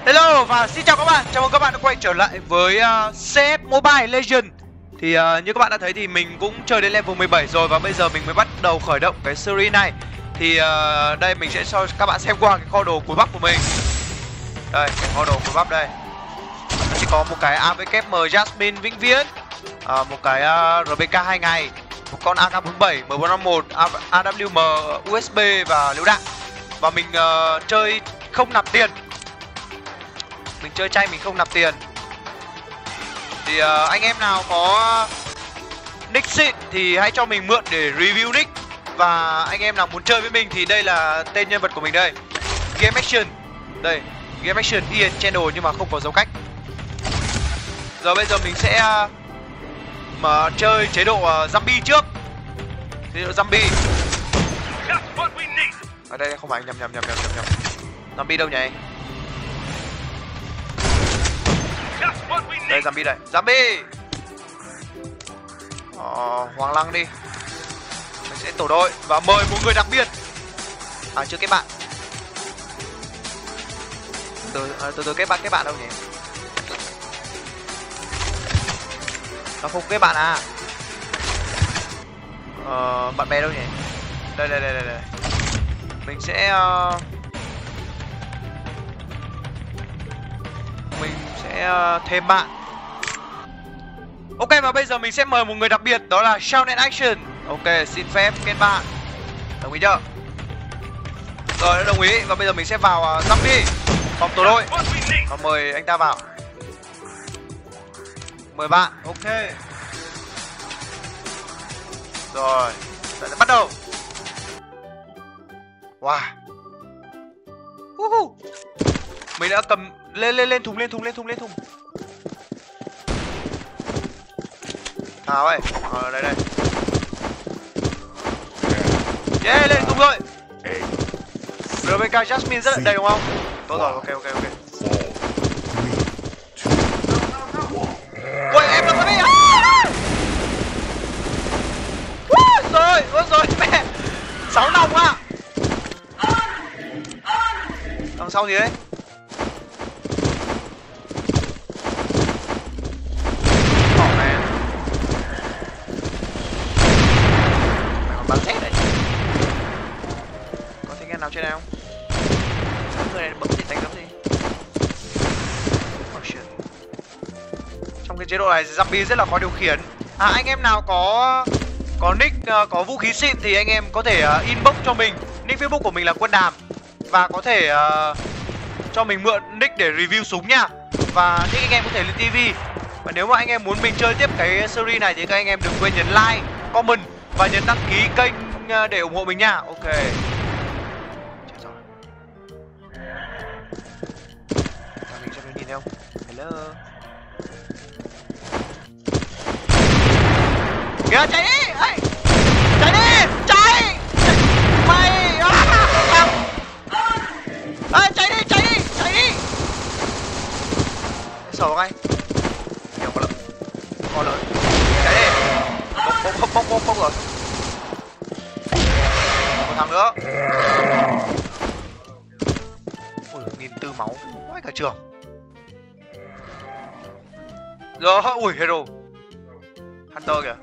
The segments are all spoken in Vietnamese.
Hello và xin chào các bạn, chào mừng các bạn đã quay trở lại với CS Mobile Legends. Thì như các bạn đã thấy thì mình cũng chơi đến level 17 rồi và bây giờ mình mới bắt đầu khởi động cái series này. Thì đây mình sẽ cho các bạn xem qua cái kho đồ cuối bắp của mình. Đây, cái kho đồ cuối bắp đây. Nó chỉ có một cái AWM Jasmine vĩnh viễn, một cái RPK 2 ngày, một con AK-47, M451, AWM USB và lựu đạn. Và mình chơi không nạp tiền. Mình chơi chay mình không nạp tiền. Thì anh em nào có nick xịn thì hãy cho mình mượn để review nick. Và anh em nào muốn chơi với mình thì đây là tên nhân vật của mình đây, Game Action. Đây, Game Action Ian Channel nhưng mà không có dấu cách. Giờ bây giờ mình sẽ mà chơi chế độ zombie trước. Chế độ zombie. Ở đây không phải, nhầm. Zombie đâu nhỉ? Đây zombie đây, zombie. Hoàng Lăng đi. Mình sẽ tổ đội và mời một người đặc biệt. Chưa kết bạn. Từ kết bạn đâu nhỉ? Nó không kết bạn à? Bạn bè đâu nhỉ? Đây. Mình sẽ thêm bạn. Ok, và bây giờ mình sẽ mời một người đặc biệt, đó là Shout Action. Ok, xin phép kết bạn. Đồng ý chưa? Rồi, đã đồng ý. Và bây giờ mình sẽ vào zombie phòng tổ đội và mời anh ta vào. Mời bạn. Ok. Rồi, bắt đầu. Wow. Mình đã cầm lên thùng. Ơi, đây. Yeah, lên thùng rồi. RPK Jasmine rất là đầy đúng không? Tốt rồi, ok. Ôi, em đừng có đi. Rồi, mẹ. 6 nòng à. Đằng sau gì đấy? Bắn chết đấy. Có thấy nghe nào trên này không? Người này bấm gì đánh bấm gì? Oh shit. Trong cái chế độ này zombie rất là khó điều khiển. Anh em nào có nick có vũ khí xịn thì anh em có thể inbox cho mình. Nick Facebook của mình là Quân Đàm. Và có thể cho mình mượn nick để review súng nha. Và nick anh em có thể lên TV. Và nếu mà anh em muốn mình chơi tiếp cái series này thì các anh em đừng quên nhấn like, comment và nhấn đăng ký kênh để ủng hộ mình nha. Ok. Mình cho mình nhìn thấy không? Hello. Kìa, chạy đi! Ê! Chạy đi! Chạy! Mày! Chạy đi! Sổ ngay. Nhiều con lợn. Chạy đi! Bốc rồi. Một thằng nữa. Ui, 1.400 máu. Quá cả trường. Rồi, ui, hero. Hunter kìa.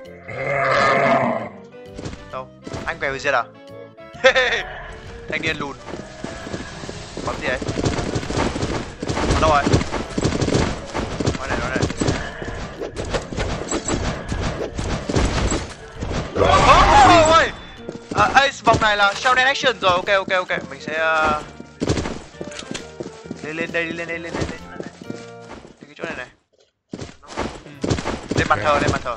Đâu? Anh về với giết à? Thanh niên lùn. Bắn gì đấy? Ở đâu rồi? Nói này. Ôi! Ace vòng này là Shout Action rồi. Ok. Mình sẽ lên đây. Đi cái chỗ này. Lên bàn thờ. 9, 8,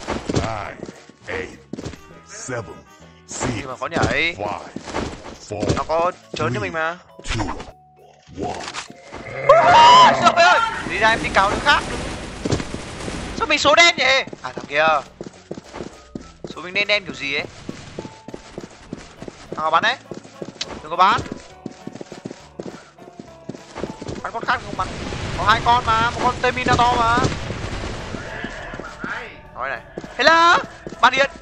7, nhưng mà có nhảy. 5, 4, nó có trớn cho mình mà. 2, 1. Trời ơi! Đi ra em đi cáo đứa khác. Sao mình số đen vậy? Thằng kia. Số mình đen kiểu gì ấy? Thằng nào bắn đấy? Đừng có bắn. Bắn con khác không bắn. Có 2 con mà, một con Terminator mà. Nói này. Hello, bạn Hiền.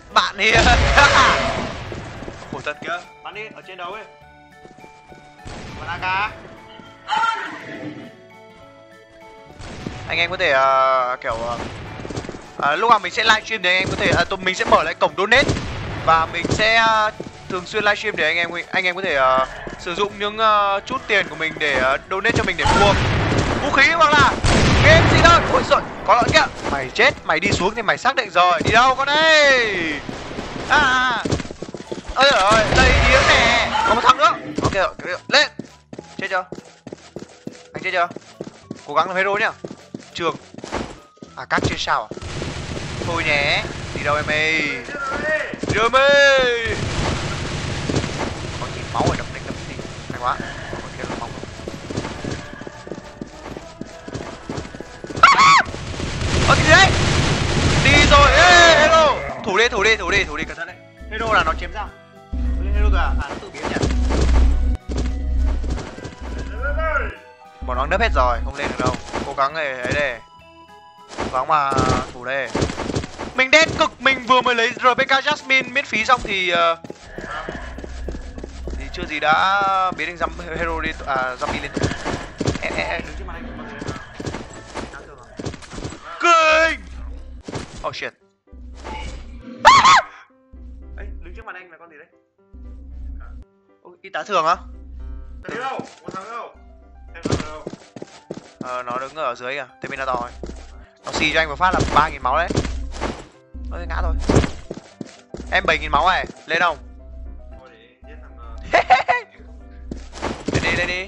Khổ thật kìa. Bắn đi, ở trên đầu ấy. Còn AK. Anh em có thể kiểu lúc nào mình sẽ livestream thì anh em có thể mình sẽ mở lại cổng donate và mình sẽ thường xuyên livestream để anh em có thể sử dụng những chút tiền của mình để donate cho mình để mua vũ khí hoặc là game gì thôi. Ôi giời, có lợn kìa. Mày chết, mày đi xuống thì mày xác định rồi. Đi đâu con đây? Ôi giời ơi, đây điếng nè. Có một thằng nữa. Ok rồi, lên. Chết chưa? Anh chết chưa? Cố gắng làm hero nhá. Trường. Các trên sao à? Thôi nhé. Đi đâu em ơi? Đi đâu em ơi? Có nhìn máu ở đập đánh đập đi. Hay quá. Còn kia là máu. Cái gì đấy? Đi rồi. Ê, hero. Thủ đi, cẩn thận đấy. Hero là nó chém ra. Hero kìa, nó tự biến nhỉ. Bọn nó nấp hết rồi, không lên được đâu. Cố gắng ấy đây. Cố gắng mà thủ đây. Mình đen cực, mình vừa mới lấy RPK Jasmine miễn phí xong thì chưa gì đã biến thành hero đi zombie liên tục. Đứng trước mặt anh. Kinh. Oh shit. Ấy, đứng trước mặt anh là con gì đấy? Y tá thường á? Đâu? Một thằng đâu? Nó đứng ở dưới kìa, Terminator ấy. Nó xì cho anh một phát là 3.000 máu đấy. Ôi ngã thôi. Em 7.000 máu này, lên không? Lên đi.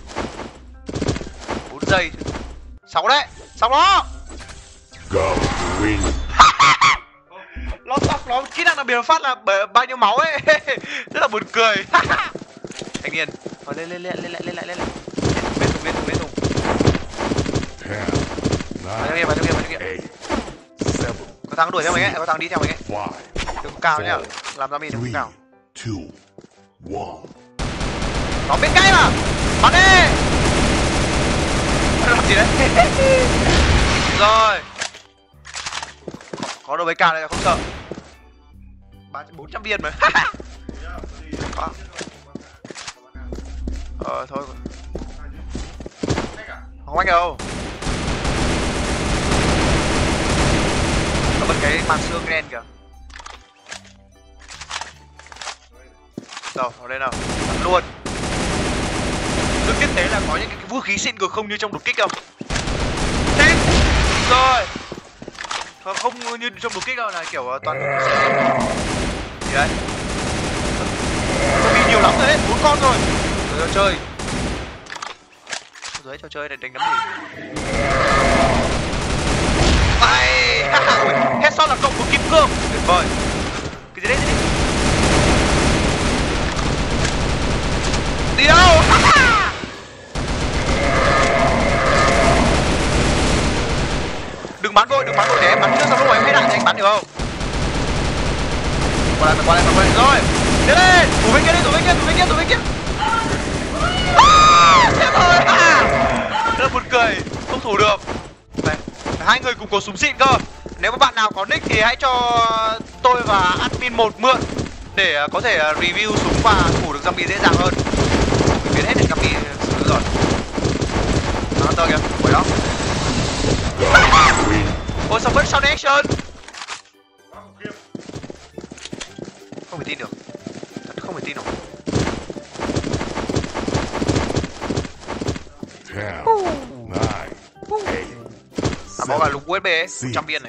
4 giây. 6 đấy, xong nó. Nó sọc nó kỹ năng đặc biệt phát là bao nhiêu máu ấy. Rất là buồn cười. Thanh niên. Lên lại. Bên thùng. Vào trong kia. Có thằng đuổi theo mình ấy, có thằng đi theo mình ấy. Đừng cao nhá, làm ra mình đừng cao. Nó bên cái mà. Bắn đi. Nó làm gì đấy? Rồi. Có đồ với cao này là không sợ. 400 viên mà. Có. Thôi. Không anh đâu. Có một cái màn xương đen kìa. Rồi, ở đây nào. Bắn luôn. Được biết thế là có những cái vũ khí xịn cực không như trong đột kích không? Chết. Rồi. Không như trong đột kích đâu là kiểu toàn gì đấy. Bị nhiều lắm rồi đấy, 4 con rồi. Rồi chơi. Dưới trò chơi này đánh đấm gì? Ai. Headshot là cộng của kim cương. Tuyệt vời. Cái gì đấy? Đi đâu? Đừng bắn vội để em bắn trước xong lúc mà em hết đạn thì anh bắn được không? Qua lại rồi. Tiến lên. Thủ bên kia. Chết rồi. Rất là buồn cười, không thủ được. Này, hai người cùng có súng xịn cơ. Nếu mà bạn nào có nick thì hãy cho tôi và admin 1 mượn để có thể review súng và thủ được zombie dễ dàng hơn. Mình biến hết được zombie rồi. Nó tơ kìa, quẩy đó. Ôi sao vẫn sound action? Không thể tin được. Thật không thể tin được. Bỏ vào lục USB ấy, 100 viên này.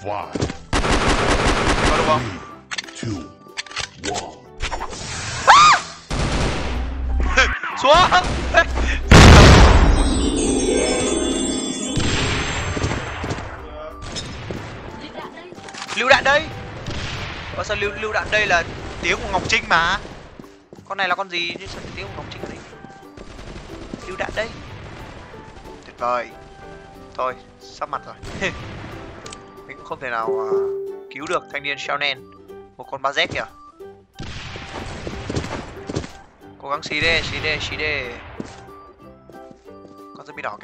Có đúng không? Xuống. Lưu đạn đây. Sao lưu đạn đây là tiếng của Ngọc Trinh mà. Con này là con gì chứ sao tiếng của Ngọc Trinh ở đây? Lưu đạn đây. Tuyệt vời. Thôi, sắp mặt rồi. Mình cũng không thể nào cứu được thanh niên Shonen. Một con ba Z kìa. Cố gắng xí đi. Con zombie đỏ kìa.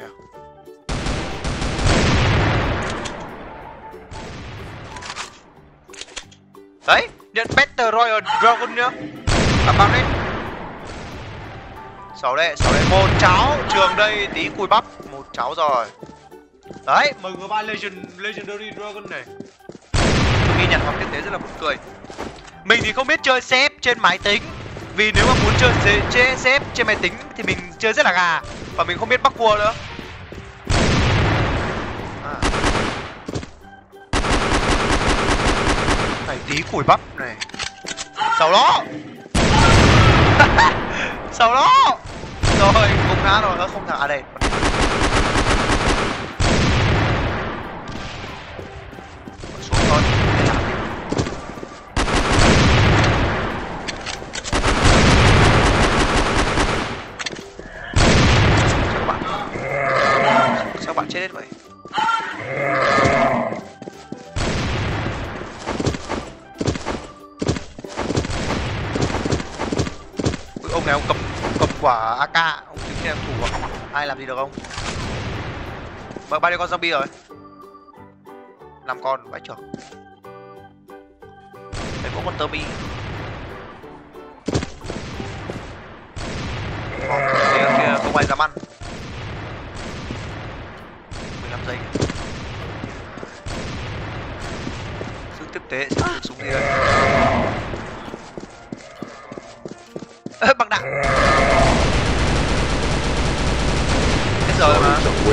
Đấy, nhận Battle Royale Dragon nhá. Bắn đi. Xấu đấy, một cháu. Trường đây tí cùi bắp. Một cháu rồi. Đấy, MG3 Legendary Dragon này. Chúng ghi nhận hoặc tiếp tế rất là buồn cười. Mình thì không biết chơi CF trên máy tính, vì nếu mà muốn chơi CF trên máy tính thì mình chơi rất là gà. Và mình không biết bắt cua nữa. Này tí củi bắp này. Sau đó sau đó rồi không ngã rồi, nó không thằng. À đây xuống thôi. Sao bạn chết hết vậy? Ông này ông cầm quả AK, ông tính xem thủ không? Ai làm gì được không? Bao nhiêu con zombie rồi? 5 con, vãi trưởng. Đây có con Toby. Kia không ai dám ăn. 15 giây. Sức tiếp tế sẽ được súng gì đây? Bằng đạn. Hết giờ rồi mà.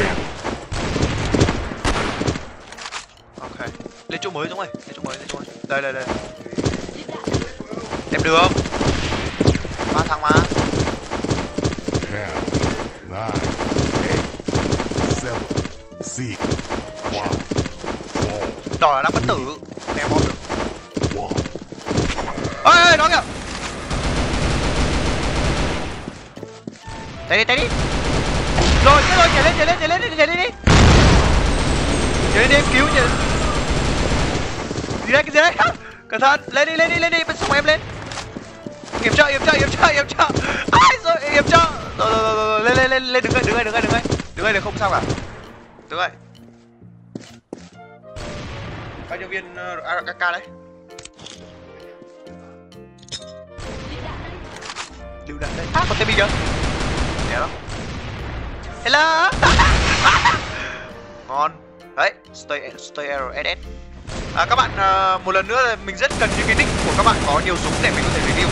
Ok. Lên chỗ mới Dũng ơi. Lên chỗ mới. Đây. Em được không? 3 thằng mà. 10, 9, 8, 7, 6, 5, 4. Đỏ là đang bất tử. Em bom được. Ê, nó kìa. Tay đi. Rồi, chết rồi, nhảy lên đi. Nhảy lên đi, em cứu nhỉ. Gì đấy? Cẩn thận, lên đi, bên súng em lên. Yểm trợ. Ai rồi, yểm trợ. Rồi, lên, đứng đây để không sao cả. Đứng đây. Bao nhiêu viên AK đấy? Lưu đạn đây. Có tên mình chưa? Nè đó. Hello. Ngon. Đấy, Stay Arrow SS. Các bạn một lần nữa là mình rất cần những cái nick của các bạn có nhiều súng để mình có thể review.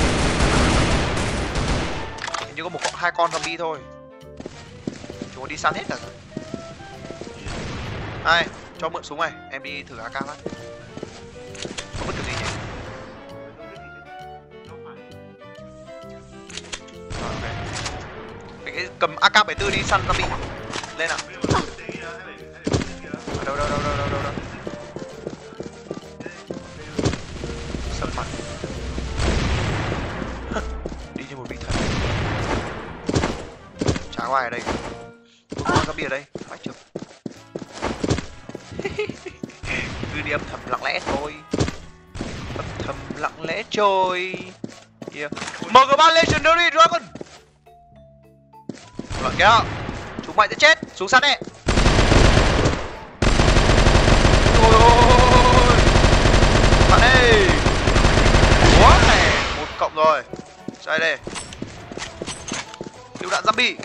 Hình như có 2 con zombie thôi. Chúng nó đi săn hết cả rồi. Ai, cho mượn súng này, em đi thử AK phát. Không bất cứ gì nhỉ? Mình cầm AK74 đi săn zombie. Lên nào. Đâu. Sập mặt. Đi như một vị thần. Chả có ai ở đây. Có zombie ở đây, phải chưa? Cứ đi âm thầm lặng lẽ thôi. Yeah. MG3 Legendary Dragon. Loạn kìa. Chúng mày sẽ chết. Xuống sắt đi. Ôi. Bạn ơi. Quá này. 1 cộng rồi. Sai đây. Lưu đạn zombie.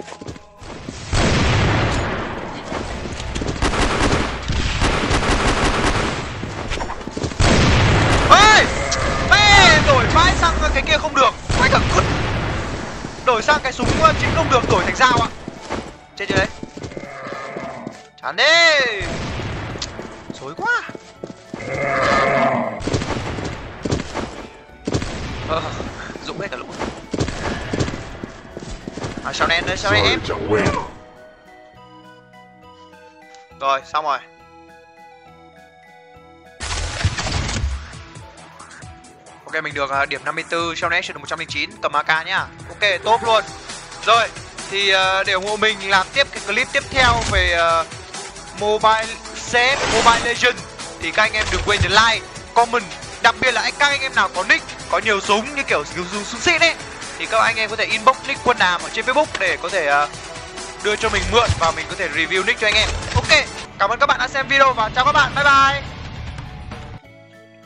Ê. Mẹ đổi mãi sang cái kia không được. Mãi cả cứt. Đổi sang cái súng chính không được, đổi thành dao ạ. Chết chưa đấy? Chán đi. Xối quá. Dũng hết cả lũ. Sao này em. Rồi, xong rồi. Ok, mình được điểm 54, Shellnet được 109, cầm AK nhá. Ok, top luôn. Rồi, thì để ủng hộ mình làm tiếp cái clip tiếp theo về Mobile CF, Mobile Legends thì các anh em đừng quên nhấn like, comment, đặc biệt là các anh em nào có nick, có nhiều súng như kiểu dùng súng xịn ấy thì các anh em có thể inbox nick Quân Đàm ở trên Facebook để có thể đưa cho mình mượn và mình có thể review nick cho anh em. Ok, cảm ơn các bạn đã xem video và chào các bạn, bye bye.